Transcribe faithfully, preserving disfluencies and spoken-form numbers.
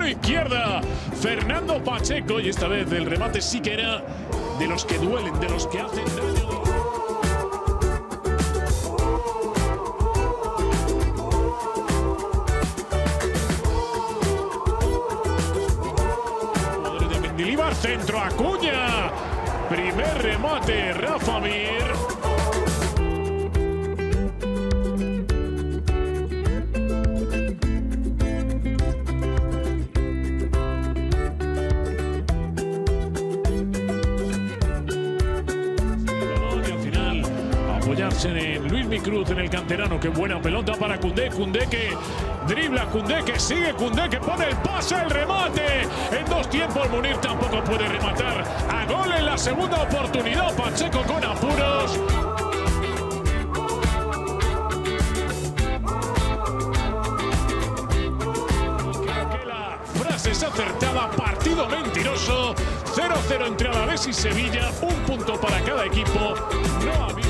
mano izquierda. Fernando Pacheco, y esta vez el remate sí que era de los que duelen, de los que hacen daño. De Mendilibar, centro, Acuña. Primer remate, Rafa Mir. Apoyarse en Luismi Cruz, en el canterano. Qué buena pelota para Koundé. Koundé que dribla, Koundé que sigue, Koundé que pone el pase, el remate. En dos tiempos Munir tampoco puede rematar a gol en la segunda oportunidad. Pacheco con apuros. Creo que la frase es acertada. Partido mentiroso. cero cero entre Alavés y Sevilla. Un punto para cada equipo. No había